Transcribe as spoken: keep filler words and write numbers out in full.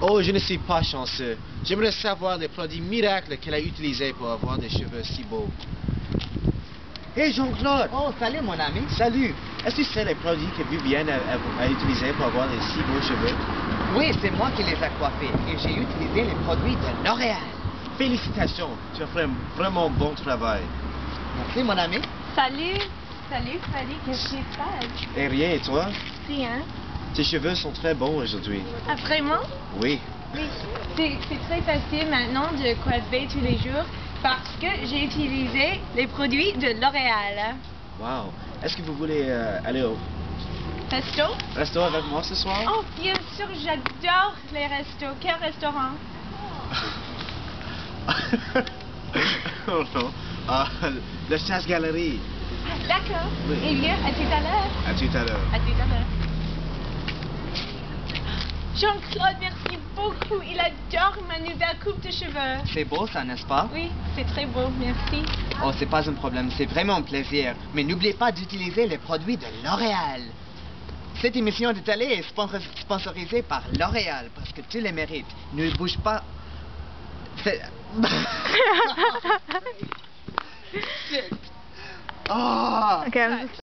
Oh, je ne suis pas chanceux. J'aimerais savoir les produits miracles qu'elle a utilisés pour avoir des cheveux si beaux. Hé, Jean-Claude! Oh, salut mon ami. Salut! Est-ce que tu sais les produits que Vivienne a, a, a utilisés pour avoir des si beaux cheveux? Oui, c'est moi qui les ai coiffés et j'ai utilisé les produits de L'Oréal. Félicitations! Tu as fait un vraiment bon travail. Merci mon ami. Salut, salut Freddy, qu'est-ce qui se passe? Et rien, et toi? Rien. Tes cheveux sont très bons aujourd'hui. Ah, vraiment? Oui. Oui. C'est c'est très facile maintenant de coiffer tous les jours parce que j'ai utilisé les produits de L'Oréal. Wow! Est-ce que vous voulez euh, aller au Resto? resto avec moi ce soir? Oh, bien sûr, j'adore les restos. Quel restaurant? Oh non. Ah, le chasse-galerie. Ah, d'accord. Oui. Eh bien, à tout à l'heure. À tout à l'heure. À tout à l'heure. Jean-Claude, merci beaucoup. Il adore ma nouvelle coupe de cheveux. C'est beau ça, n'est-ce pas? Oui, c'est très beau, merci. Oh, c'est pas un problème, c'est vraiment un plaisir. Mais n'oubliez pas d'utiliser les produits de L'Oréal. Cette émission de télé est sponsor- sponsorisée par L'Oréal parce que tu les mérites. Ne bouge pas. C'est... Ah! Okay, I'm just